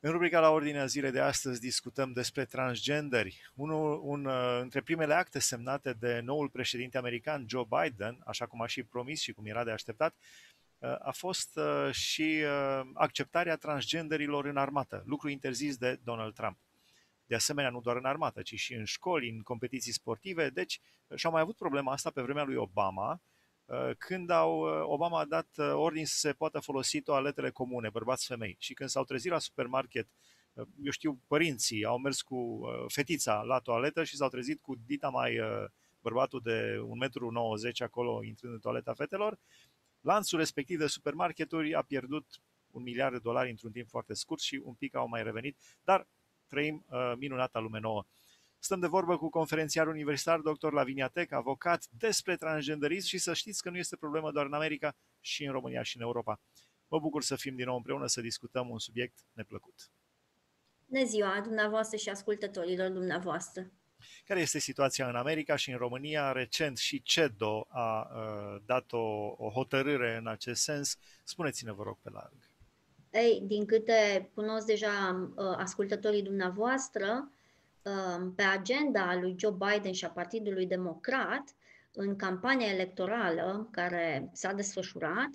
În rubrica La Ordinea Zilei de astăzi discutăm despre transgenderi. Între primele acte semnate de noul președinte american, Joe Biden, așa cum a și promis și cum era de așteptat, a fost și acceptarea transgenderilor în armată, lucru interzis de Donald Trump. De asemenea, nu doar în armată, ci și în școli, în competiții sportive. Deci, și-au mai avut problema asta pe vremea lui Obama, când Obama a dat ordin să se poată folosi toaletele comune, bărbați-femei. Și când s-au trezit la supermarket, eu știu, părinții au mers cu fetița la toaletă și s-au trezit cu dita mai bărbatul de 1,90 m acolo intrând în toaleta fetelor, lanțul respectiv de supermarketuri a pierdut $1 miliard într-un timp foarte scurt și un pic au mai revenit, dar trăim minunata lume nouă. Stăm de vorbă cu conferențiar universitar, dr. Lavinia Tech, avocat despre transgenderism și să știți că nu este problemă doar în America, și în România și în Europa. Mă bucur să fim din nou împreună să discutăm un subiect neplăcut. Bună ziua dumneavoastră și ascultătorilor dumneavoastră. Care este situația în America și în România? Recent și CEDO a dat o hotărâre în acest sens. Spuneți-ne, vă rog, pe larg. Ei, din câte cunosc deja ascultătorii dumneavoastră, pe agenda lui Joe Biden și a Partidului Democrat, în campania electorală care s-a desfășurat,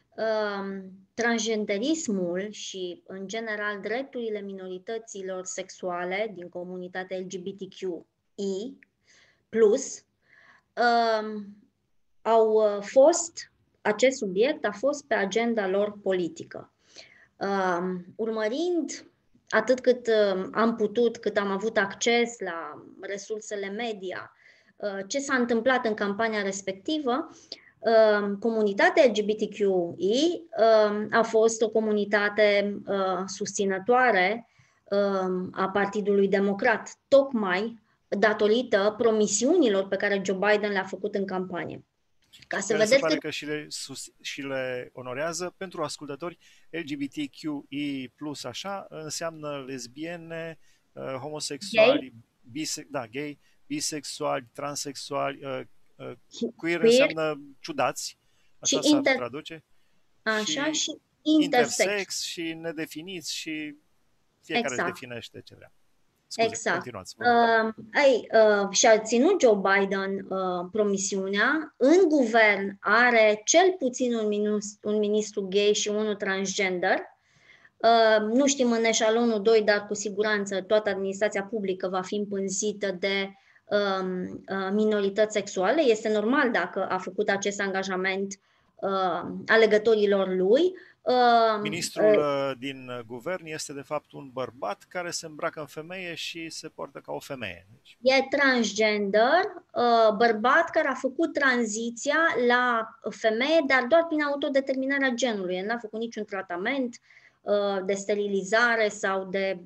transgenderismul și, în general, drepturile minorităților sexuale din comunitatea LGBTQI+, acest subiect a fost pe agenda lor politică. Urmărind atât cât am putut, cât am avut acces la resursele media, ce s-a întâmplat în campania respectivă, comunitatea LGBTQI a fost o comunitate susținătoare a Partidului Democrat, tocmai datorită promisiunilor pe care Joe Biden le-a făcut în campanie. Ca să vedeți se pare că și le onorează. Pentru ascultători, LGBTQI+, așa, înseamnă lesbiene, homosexuali, gay, bisexuali, transexuali, queer înseamnă ciudați, așa s-ar traduce. Așa, și intersex și nedefiniți și fiecare își definește ce vrea. Scuze, exact. Continuați. Și-a ținut Joe Biden promisiunea. În guvern are cel puțin un ministru gay și unul transgender. Nu știm în eșalonul 2, dar cu siguranță toată administrația publică va fi împânzită de minorități sexuale. Este normal dacă a făcut acest angajament alegătorilor lui. Ministrul din guvern este de fapt un bărbat care se îmbracă în femeie și se poartă ca o femeie. Deci... E transgender, bărbat care a făcut tranziția la femeie, dar doar prin autodeterminarea genului. El n-a făcut niciun tratament de sterilizare sau de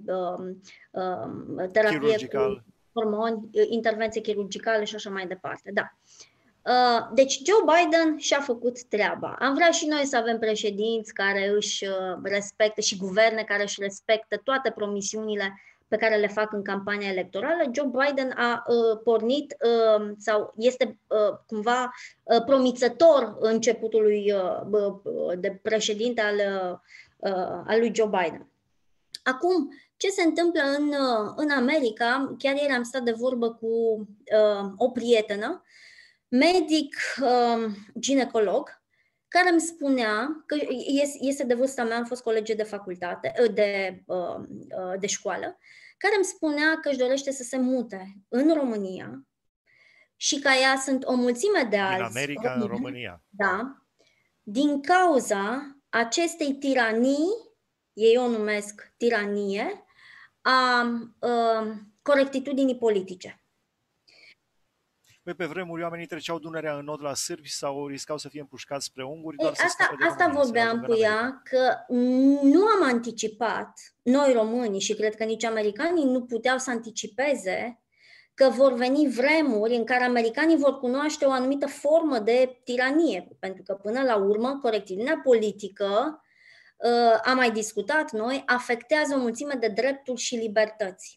terapie cu hormoni, intervenție chirurgicale și așa mai departe. Da. Deci Joe Biden și-a făcut treaba. Am vrea și noi să avem președinți care își respectă și guverne care își respectă toate promisiunile pe care le fac în campania electorală. Joe Biden a pornit sau este cumva promițător începutului de președinte al lui Joe Biden. Acum, ce se întâmplă în America? Chiar ieri am stat de vorbă cu o prietenă, medic, ginecolog, care îmi spunea că este de vârsta mea, am fost colege de facultate, de școală, care îmi spunea că își dorește să se mute în România și ca ea sunt o mulțime de alți. Din America în România. Da. Din cauza acestei tiranii, ei o numesc tiranie, a corectitudinii politice. Păi pe vremuri oamenii treceau Dunărea în nod la sârbi sau riscau să fie împușcați spre unguri. Asta vorbeam cu ea, că nu am anticipat, noi românii și cred că nici americanii nu puteau să anticipeze că vor veni vremuri în care americanii vor cunoaște o anumită formă de tiranie, pentru că până la urmă corectitudinea politică, am mai discutat noi, afectează o mulțime de drepturi și libertăți.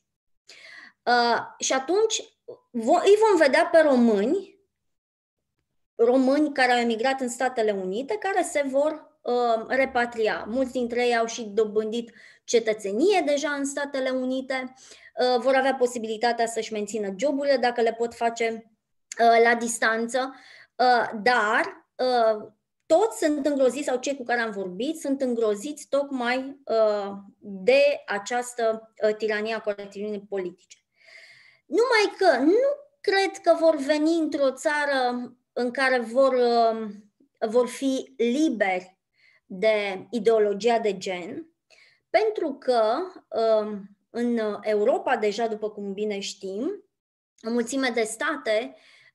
Și atunci îi vom vedea pe români care au emigrat în Statele Unite, care se vor repatria. Mulți dintre ei au și dobândit cetățenie deja în Statele Unite, vor avea posibilitatea să-și mențină joburile dacă le pot face la distanță, dar toți sunt îngroziți, sau cei cu care am vorbit, sunt îngroziți tocmai de această tiranie a corectitudinii politice. Numai că nu cred că vor veni într-o țară în care vor fi liberi de ideologia de gen, pentru că în Europa, deja, după cum bine știm, o mulțime de state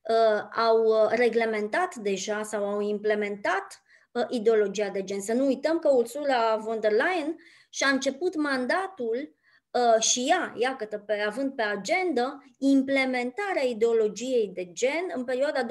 au reglementat deja sau au implementat ideologia de gen. Să nu uităm că Ursula von der Leyen și-a început mandatul și ea având pe agenda implementarea ideologiei de gen în perioada 2020-2024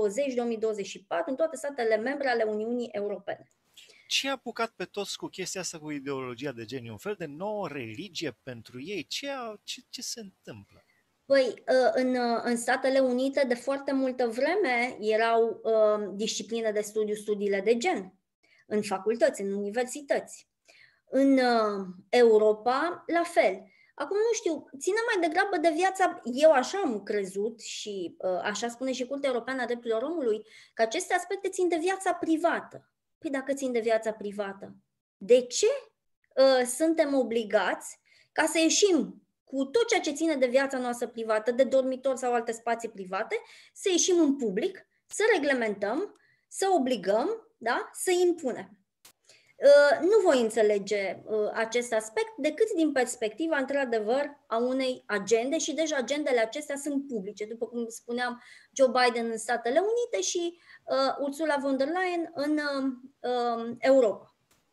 în toate statele membre ale Uniunii Europene. Ce a apucat pe toți cu chestia asta cu ideologia de gen? E un fel de nouă religie pentru ei? Ce se întâmplă? Păi, în Statele Unite de foarte multă vreme erau discipline de studiile de gen, în facultăți, în universități. În Europa, la fel. Acum nu știu, ține mai degrabă de viața, eu așa am crezut și așa spune și Curtea Europeană a Drepturilor Omului, că aceste aspecte țin de viața privată. Păi dacă țin de viața privată, de ce suntem obligați ca să ieșim cu tot ceea ce ține de viața noastră privată, de dormitor sau alte spații private, să ieșim în public, să reglementăm, să obligăm, da? Să impunem? Nu voi înțelege acest aspect decât din perspectiva, într-adevăr, a unei agende și deja agendele acestea sunt publice, după cum spuneam, Joe Biden în Statele Unite și Ursula von der Leyen în Europa.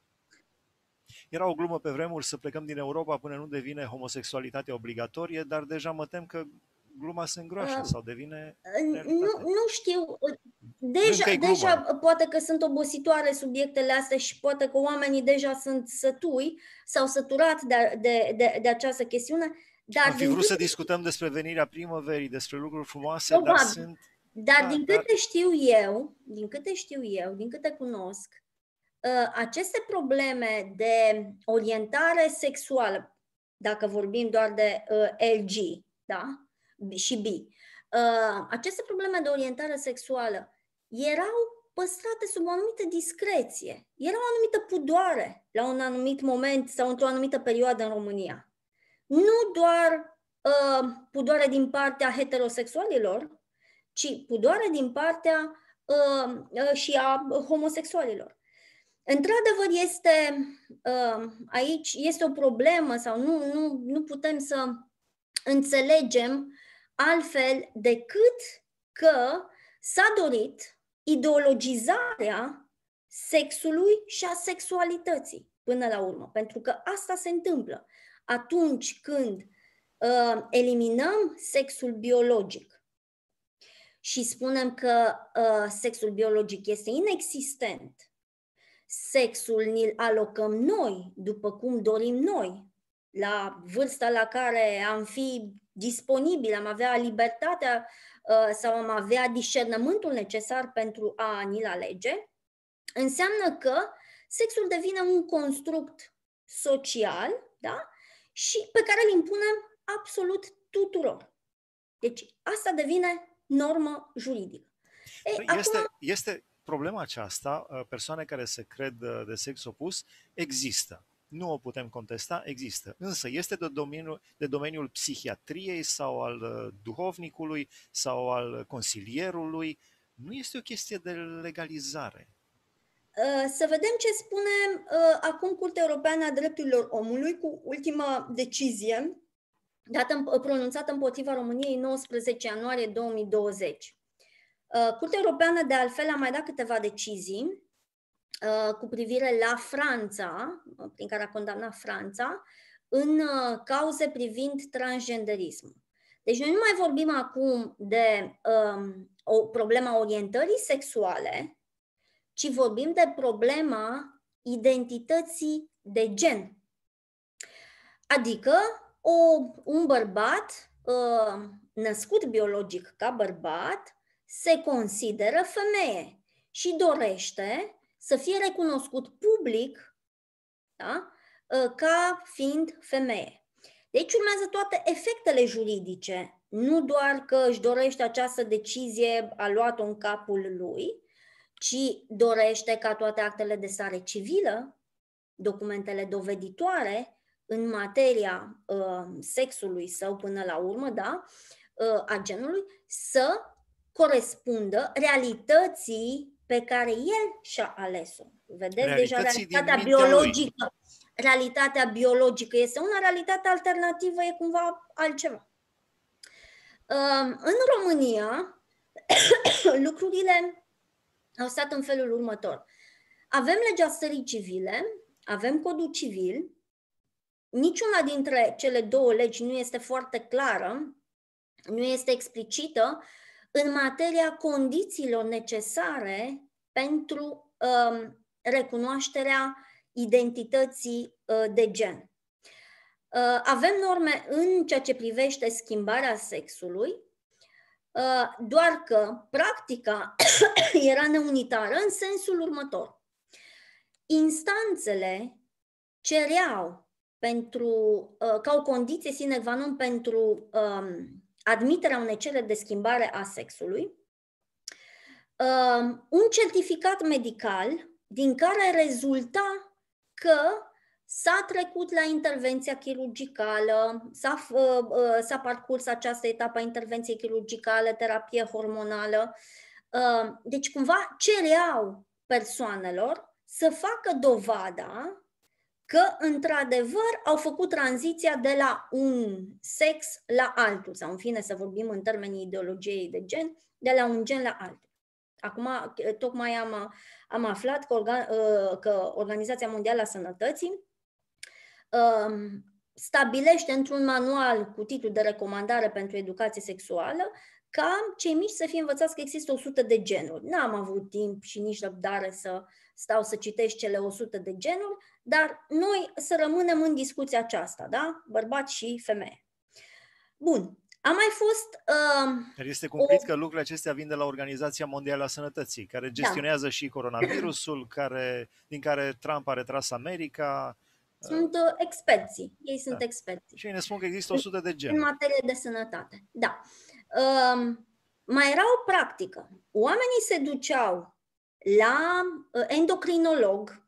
Era o glumă pe vremuri să plecăm din Europa până nu devine homosexualitatea obligatorie, dar deja mă tem că gluma se îngroașă sau devine realitate. Nu știu. Deja poate că sunt obositoare subiectele astea și poate că oamenii deja sunt sătui sau săturat de această chestiune. Dar am fi vrut să discutăm despre venirea primăverii, despre lucruri frumoase, dar sunt... Dar din câte știu eu, din câte cunosc, aceste probleme de orientare sexuală, dacă vorbim doar de LG, da? Și B, aceste probleme de orientare sexuală erau păstrate sub o anumită discreție, era o anumită pudoare la un anumit moment sau într-o anumită perioadă în România. Nu doar pudoare din partea heterosexualilor, ci pudoare din partea și a homosexualilor. Într-adevăr, aici este o problemă sau nu putem să înțelegem altfel decât că s-a dorit ideologizarea sexului și a sexualității până la urmă. Pentru că asta se întâmplă atunci când eliminăm sexul biologic și spunem că sexul biologic este inexistent. Sexul ni-l alocăm noi, după cum dorim noi, la vârsta la care am fi disponibili, am avea libertatea sau am avea discernământul necesar pentru a ni-l alege, înseamnă că sexul devine un construct social, da? Și pe care îl impunem absolut tuturor. Deci asta devine normă juridică. Este problema aceasta, persoane care se cred de sex opus, există. Nu o putem contesta, există. Însă este de domeniul psihiatriei sau al duhovnicului sau al consilierului. Nu este o chestie de legalizare. Să vedem ce spune acum Curtea Europeană a Drepturilor Omului cu ultima decizie pronunțată împotriva României 19 ianuarie 2020. Curtea Europeană, de altfel, a mai dat câteva decizii cu privire la Franța, prin care a condamnat Franța, în cauze privind transgenderismul. Deci noi nu mai vorbim acum de o problema orientării sexuale, ci vorbim de problema identității de gen. Adică un bărbat născut biologic ca bărbat se consideră femeie și dorește să fie recunoscut public, da? Ca fiind femeie. Deci urmează toate efectele juridice, nu doar că își dorește această decizie, a luat-o în capul lui, ci dorește ca toate actele de stare civilă, documentele doveditoare în materia sexului său până la urmă, da, a genului, să corespundă realității pe care el și-a ales-o. Vedeți, deja realitatea biologică. Realitatea biologică este una, realitatea alternativă e cumva altceva. În România, lucrurile au stat în felul următor. Avem legea stării civile, avem codul civil, niciuna dintre cele două legi nu este foarte clară, nu este explicită în materia condițiilor necesare pentru recunoașterea identității de gen. Avem norme în ceea ce privește schimbarea sexului, doar că practica era neunitară în sensul următor. Instanțele cereau ca o condiție sine qua non pentru admiterea unei cereri de schimbare a sexului, un certificat medical din care rezulta că s-a trecut la intervenția chirurgicală, s-a parcurs această etapă a intervenției chirurgicale, terapie hormonală. Deci cumva cereau persoanelor să facă dovada că într-adevăr au făcut tranziția de la un sex la altul, sau în fine să vorbim în termenii ideologiei de gen, de la un gen la altul. Acum, tocmai am aflat că Organizația Mondială a Sănătății stabilește într-un manual cu titlu de recomandare pentru educație sexuală ca cei mici să fie învățați că există 100 de genuri. N-am avut timp și nici răbdare să stau să citești cele 100 de genuri, dar noi să rămânem în discuția aceasta, da? Bărbat și femeie. Bun. A mai fost... Este cumplit că lucrurile acestea vin de la Organizația Mondială a Sănătății, care gestionează și coronavirusul, din care Trump a retras America. Sunt experții. Ei sunt experții. Și ei ne spun că există 100 de genuri. În materie de sănătate, da. Mai era o practică. Oamenii se duceau la endocrinolog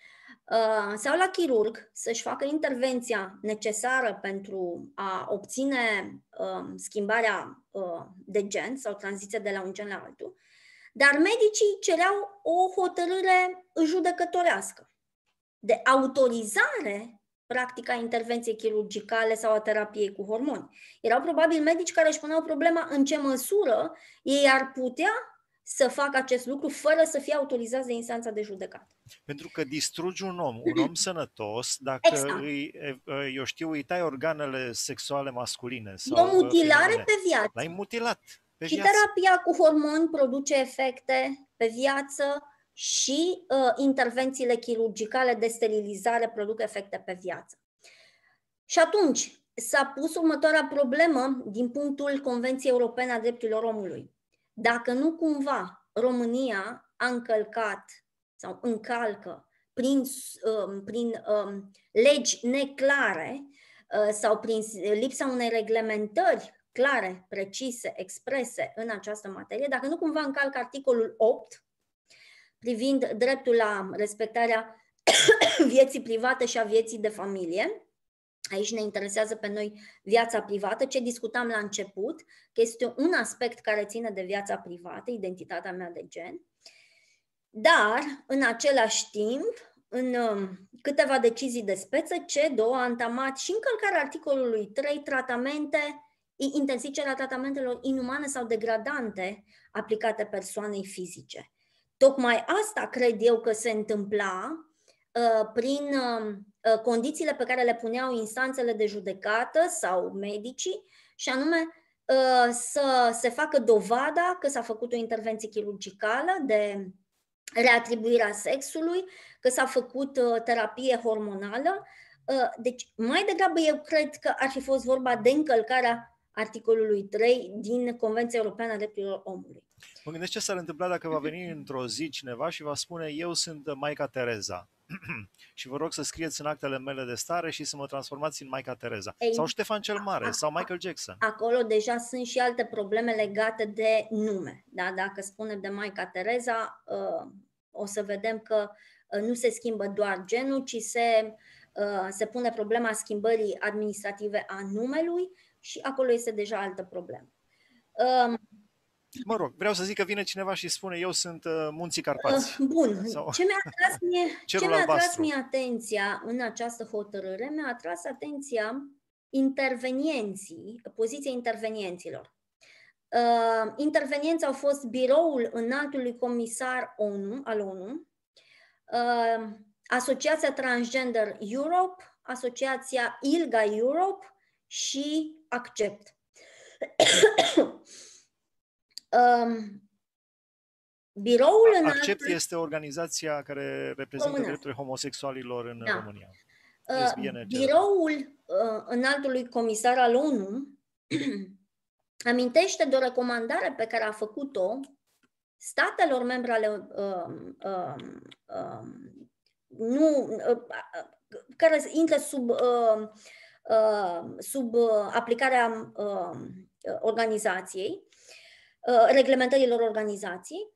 sau la chirurg să-și facă intervenția necesară pentru a obține schimbarea de gen sau tranziția de la un gen la altul, dar medicii cereau o hotărâre judecătorească de autorizare practica intervenției chirurgicale sau a terapiei cu hormoni. Erau probabil medici care își puneau problema în ce măsură ei ar putea să facă acest lucru fără să fie autorizați de instanța de judecată. Pentru că distrugi un om sănătos, dacă îi tai organele sexuale masculine. Sau o mutilare feminine, pe viață. L-ai mutilat pe și viață. Terapia cu hormoni produce efecte pe viață și intervențiile chirurgicale de sterilizare produc efecte pe viață. Și atunci s-a pus următoarea problemă din punctul Convenției Europene a Drepturilor Omului. Dacă nu cumva România a încălcat sau încalcă prin legi neclare sau prin lipsa unei reglementări clare, precise, exprese în această materie, dacă nu cumva încalcă articolul 8 privind dreptul la respectarea vieții private și a vieții de familie. Aici ne interesează pe noi viața privată, ce discutam la început, că este un aspect care ține de viața privată, identitatea mea de gen, dar în același timp, în câteva decizii de speță, CEDO a întamat și încălcarea articolului 3 interzicerea tratamentelor inumane sau degradante aplicate persoanei fizice. Tocmai asta cred eu că se întâmpla prin condițiile pe care le puneau instanțele de judecată sau medicii, și anume să se facă dovada că s-a făcut o intervenție chirurgicală de reatribuirea sexului, că s-a făcut terapie hormonală. Deci, mai degrabă eu cred că ar fi fost vorba de încălcarea articolului 3 din Convenția Europeană a Drepturilor Omului. Mă gândesc ce s-ar întâmpla dacă va veni într-o zi cineva și va spune: eu sunt Maica Tereza și vă rog să scrieți în actele mele de stare și să mă transformați în Maica Tereza. Sau Ștefan cel Mare, sau Michael Jackson. Acolo deja sunt și alte probleme legate de nume. Da? Dacă spunem de Maica Tereza, o să vedem că nu se schimbă doar genul, ci se pune problema schimbării administrative a numelui și acolo este deja altă problemă. Mă rog, vreau să zic că vine cineva și spune: eu sunt Munții Carpați. Bun. Sau Ce mi-a atras mie atenția în această hotărâre? Mi-a atras atenția poziția intervenienților. Intervenienți au fost Biroul Înaltului Comisar al ONU, Asociația Transgender Europe, Asociația ILGA Europe și Accept. Biroul Accept este organizația care reprezintă drepturile homosexualilor în România. Biroul Înaltului Comisar al ONU amintește de o recomandare pe care a făcut-o statelor membre ale care intră sub aplicarea organizației, reglementărilor organizației.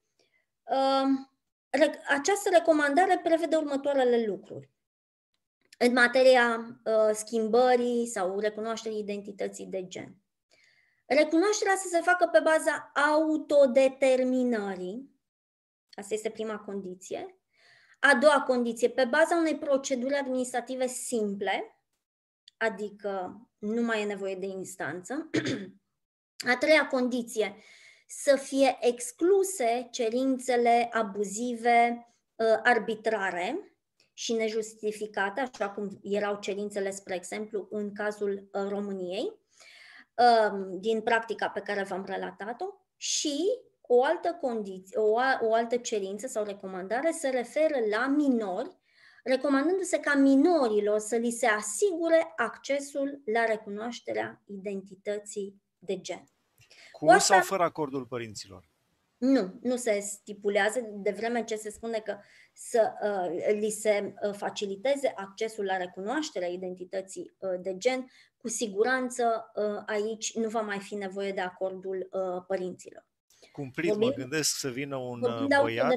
Această recomandare prevede următoarele lucruri. În materia schimbării sau recunoașterii identității de gen. Recunoașterea să se facă pe baza autodeterminării. Asta este prima condiție. A doua condiție, pe baza unei proceduri administrative simple, adică nu mai e nevoie de instanță. A treia condiție, să fie excluse cerințele abuzive, arbitrare și nejustificate, așa cum erau cerințele, spre exemplu, în cazul României, din practica pe care v-am relatat-o, și o altă condiție, o altă cerință sau recomandare se referă la minori, recomandându-se ca minorilor să li se asigure accesul la recunoașterea identității de gen. Cu sau fără acordul părinților? Nu se stipulează, de vreme ce se spune că li se faciliteze accesul la recunoașterea identității de gen, cu siguranță aici nu va mai fi nevoie de acordul părinților. Cumplit, mă gândesc să vină un băiat.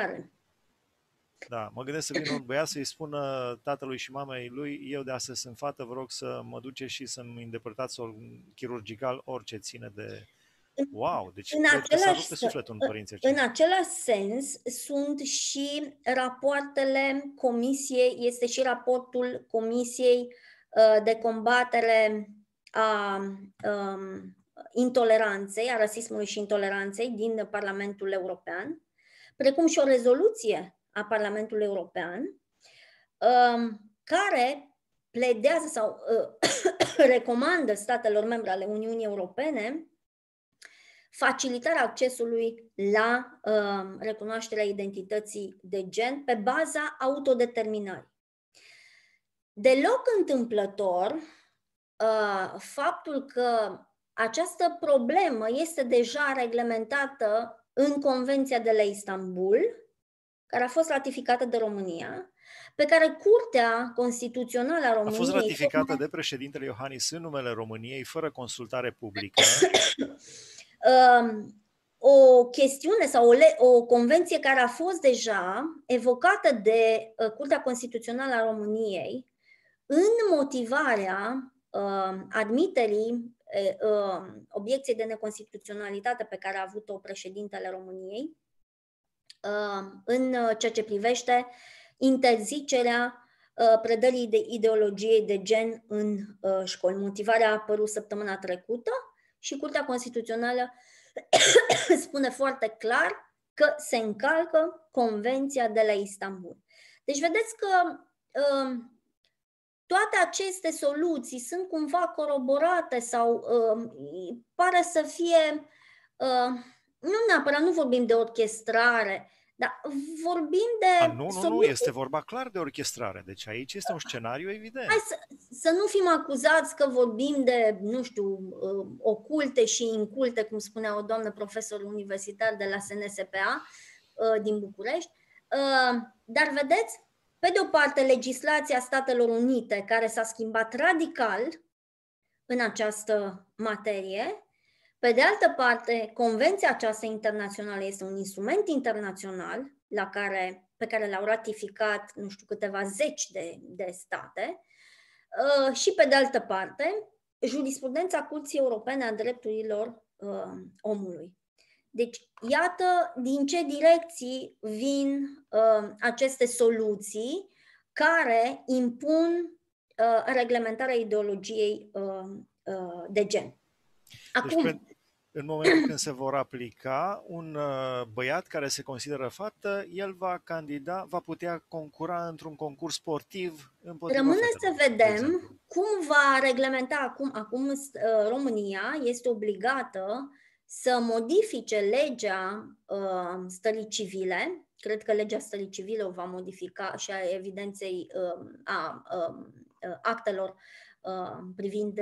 Da, mă gândesc să vină un băiat să-i spună tatălui și mamei lui: eu de astăzi sunt fată, vă rog să mă duceți și să-mi îndepărtați chirurgical orice ține de... Wow, deci cred că s-a rupt pe sufletul în părinții aceștia. În același sens sunt și rapoartele comisiei, este și raportul Comisiei de combatere a intoleranței, a rasismului și intoleranței din Parlamentul European, precum și o rezoluție a Parlamentului European care pledează sau recomandă statelor membre ale Uniunii Europene facilitarea accesului la recunoașterea identității de gen pe baza autodeterminării. Deloc întâmplător faptul că această problemă este deja reglementată în Convenția de la Istanbul, care a fost ratificată de România, pe care Curtea Constituțională a României... A fost ratificată de președintele Iohannis în numele României, fără consultare publică. O chestiune sau o convenție care a fost deja evocată de Curtea Constituțională a României în motivarea admiterii obiecției de neconstituționalitate pe care a avut-o președintele României în ceea ce privește interzicerea predării de ideologiei de gen în școli. Motivarea a apărut săptămâna trecută și Curtea Constituțională spune foarte clar că se încalcă Convenția de la Istanbul. Deci vedeți că toate aceste soluții sunt cumva coroborate sau pare să fie, nu neapărat, nu vorbim de orchestrare, Dar vorbim de Nu, este vorba clar de orchestrare. Deci aici este un scenariu evident. Hai să nu fim acuzați că vorbim de, nu știu, oculte și inculte, cum spunea o doamnă profesor universitar de la SNSPA din București. Dar vedeți, pe de o parte, legislația Statelor Unite, care s-a schimbat radical în această materie. Pe de altă parte, convenția aceasta internațională este un instrument internațional pe care l-au ratificat, nu știu, câteva zeci de state. Și pe de altă parte, jurisprudența Curții Europene a Drepturilor Omului. Deci, iată din ce direcții vin aceste soluții care impun reglementarea ideologiei de gen. Acum, deci, în momentul când se vor aplica, un băiat care se consideră fată, el va putea concura într-un concurs sportiv împotriva Rămâne fetelor, să vedem cum va reglementa acum România este obligată să modifice legea stării civile. Cred că legea stării civile o va modifica și a evidenței actelor privind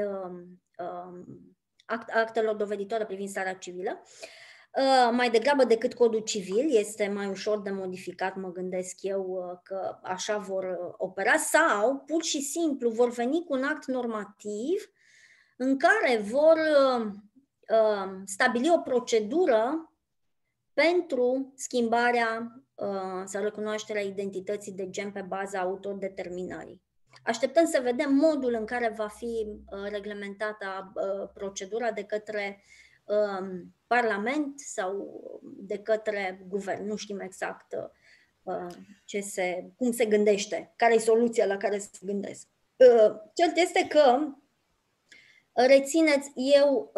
actelor doveditoare privind starea civilă. Mai degrabă decât codul civil, este mai ușor de modificat, mă gândesc eu că așa vor opera, sau pur și simplu vor veni cu un act normativ în care vor stabili o procedură pentru schimbarea sau recunoașterea identității de gen pe baza autodeterminării. Așteptăm să vedem modul în care va fi reglementată procedura de către Parlament sau de către guvern. Nu știm exact cum se gândește, care e soluția la care se gândesc. Cert este că, rețineți, eu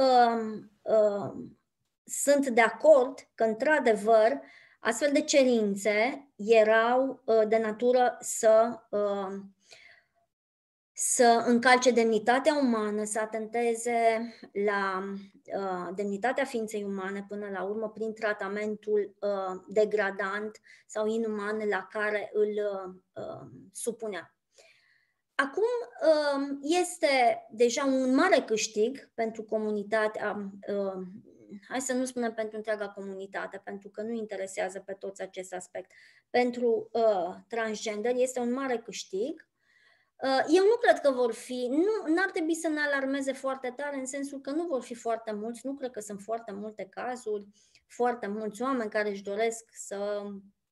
sunt de acord că, într-adevăr, astfel de cerințe erau de natură să încalce demnitatea umană, să atenteze la demnitatea ființei umane până la urmă prin tratamentul degradant sau inuman la care îl supunea. Acum este deja un mare câștig pentru comunitatea, hai să nu spunem pentru întreaga comunitate, pentru că nu interesează pe toți acest aspect. Pentru transgender este un mare câștig. Eu nu cred că vor fi, nu ar trebui să ne alarmeze foarte tare, în sensul că nu vor fi foarte mulți, nu cred că sunt foarte multe cazuri, foarte mulți oameni care își doresc să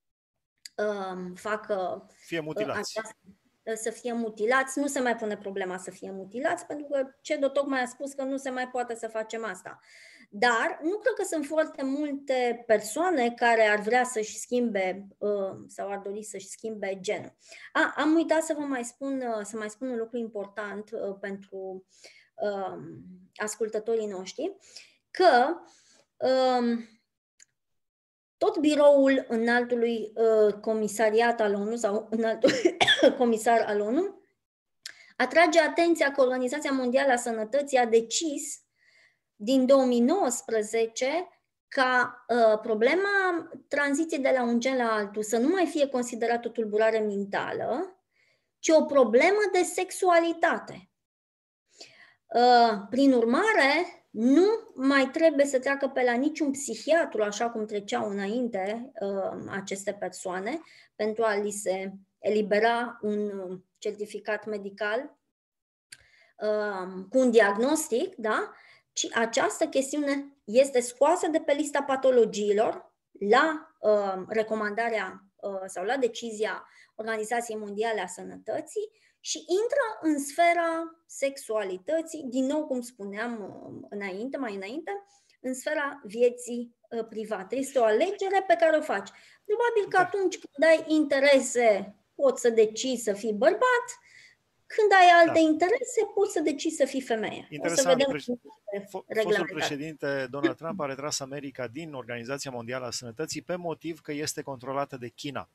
fie mutilați. Să fie mutilați. Nu se mai pune problema să fie mutilați, pentru că CEDO tocmai a spus că nu se mai poate să facem asta. Dar nu cred că sunt foarte multe persoane care ar vrea să-și schimbe sau ar dori să-și schimbe genul. Am uitat să vă mai spun un lucru important pentru ascultătorii noștri, că tot biroul înaltului comisariat al ONU sau înaltul comisar al ONU atrage atenția că Organizația Mondială a Sănătății a decis din 2019 ca problema tranziției de la un gen la altul să nu mai fie considerată o tulburare mentală, ci o problemă de sexualitate. Prin urmare, nu mai trebuie să treacă pe la niciun psihiatru, așa cum treceau înainte aceste persoane, pentru a li se elibera un certificat medical cu un diagnostic, da? Ci această chestiune este scoasă de pe lista patologiilor la recomandarea sau la decizia Organizației Mondiale a Sănătății și intră în sfera sexualității, din nou, cum spuneam mai înainte, în sfera vieții private. Este o alegere pe care o faci. Probabil că atunci când ai interese, poți să decizi să fii bărbat, când ai alte interese, poți să decizi să fii femeie. Interesant. Fostul președinte Donald Trump a retras America din Organizația Mondială a Sănătății pe motiv că este controlată de China.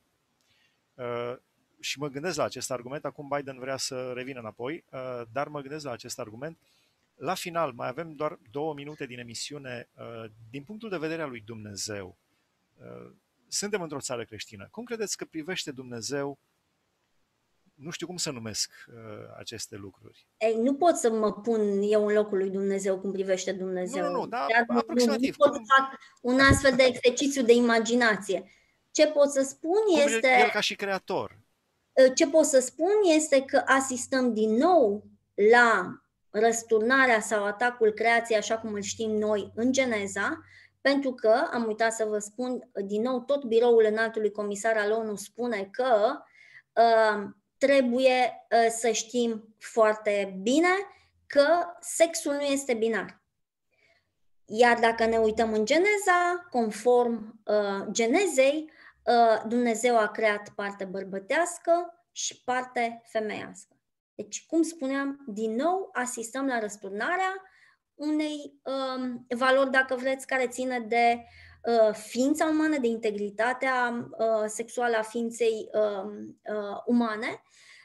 Și mă gândesc la acest argument, acum Biden vrea să revină înapoi, dar mă gândesc la acest argument. La final, mai avem doar 2 minute din emisiune. Din punctul de vedere al lui Dumnezeu, suntem într-o țară creștină. Cum credeți că privește Dumnezeu, nu știu cum să numesc aceste lucruri? Ei, nu pot să mă pun eu în locul lui Dumnezeu cum privește Dumnezeu. Nu, dar Chiar nu aproximativ. pot să fac un astfel de exercițiu de imaginație. Ce pot să spun este... El ca și creator. Ce pot să spun este că asistăm din nou la răsturnarea sau atacul creației așa cum îl știm noi în Geneza, pentru că, am uitat să vă spun, din nou, tot biroul înaltului comisar al ONU spune că trebuie să știm foarte bine că sexul nu este binar. Iar dacă ne uităm în Geneza, conform Genezei, Dumnezeu a creat parte bărbătească și parte femeiască. Deci, cum spuneam, din nou asistăm la răsturnarea unei valori, dacă vreți, care ține de ființa umană, de integritatea sexuală a ființei umane.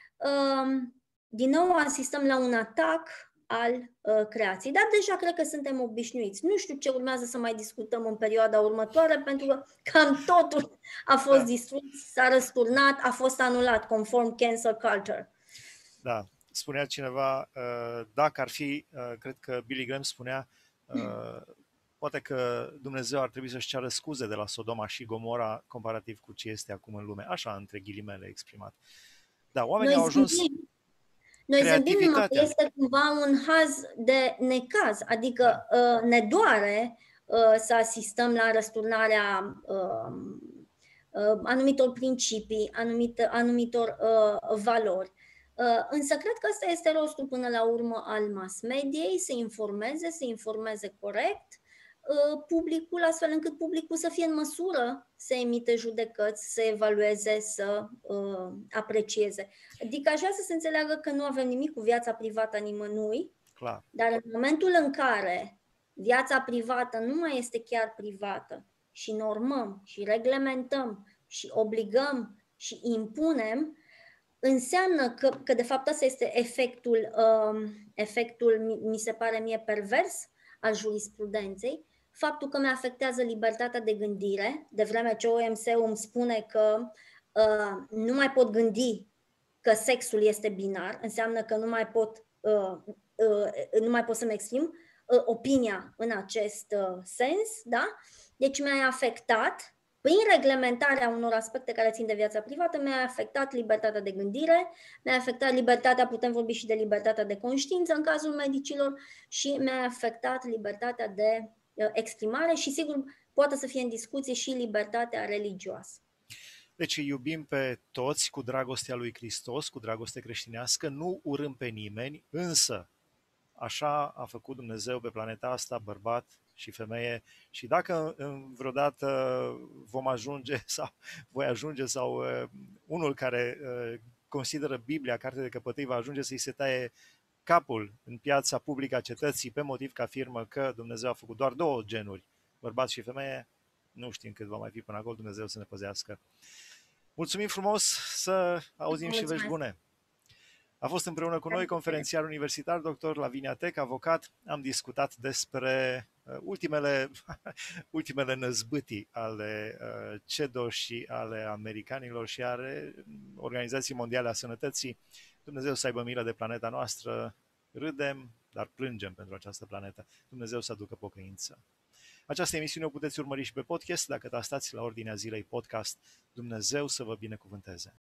Din nou asistăm la un atac al creației. Dar deja cred că suntem obișnuiți. Nu știu ce urmează să mai discutăm în perioada următoare, pentru că cam totul a fost distrus, s-a răsturnat, a fost anulat, conform cancel culture. Da, spunea cineva, dacă ar fi, cred că Billy Graham spunea, poate că Dumnezeu ar trebui să-și ceară scuze de la Sodoma și Gomora comparativ cu ce este acum în lume. Așa, între ghilimele, exprimat. Da, oamenii au ajuns... Noi zâmbim, numai că este cumva un haz de necaz, adică ne doare să asistăm la răsturnarea anumitor principii, anumitor valori. Însă cred că ăsta este rostul până la urmă al mass mediei, să informeze corect publicul, astfel încât publicul să fie în măsură să emite judecăți, să evalueze, să aprecieze. Adică aș vrea să se înțeleagă că nu avem nimic cu viața privată a nimănui, clar, dar în momentul în care viața privată nu mai este chiar privată și normăm și reglementăm și obligăm și impunem, înseamnă că de fapt ăsta este efectul, mi se pare mie, pervers al jurisprudenței, faptul că mi-afectează libertatea de gândire, de vreme ce OMS-ul îmi spune că nu mai pot gândi că sexul este binar, înseamnă că nu mai pot să-mi exprim opinia în acest sens, da? Deci mi-a afectat, prin reglementarea unor aspecte care țin de viața privată, mi-a afectat libertatea de gândire, mi-a afectat libertatea, putem vorbi și de libertatea de conștiință în cazul medicilor, și mi-a afectat libertatea de exprimare și, sigur, poate să fie în discuție și libertatea religioasă. Deci iubim pe toți cu dragostea lui Hristos, cu dragoste creștinească, nu urâm pe nimeni, însă așa a făcut Dumnezeu pe planeta asta, bărbat și femeie, și dacă vreodată vom ajunge sau voi ajunge sau unul care consideră Biblia carte de căpătâi va ajunge să-i se taie capul în piața publică a cetății pe motiv că afirmă că Dumnezeu a făcut doar două genuri, bărbat și femeie, nu știm cât va mai fi până acolo, Dumnezeu să ne păzească. Mulțumim frumos, să auzim și vești bune! A fost împreună cu noi conferențiar universitar, dr. Lavinia Tech, avocat. Am discutat despre ultimele năzbâtii ale CEDO și ale americanilor și ale Organizației Mondiale a Sănătății. Dumnezeu să aibă milă de planeta noastră, râdem, dar plângem pentru această planetă. Dumnezeu să aducă pocăință. Această emisiune o puteți urmări și pe podcast, dacă tastați la ordinea zilei podcast. Dumnezeu să vă binecuvânteze!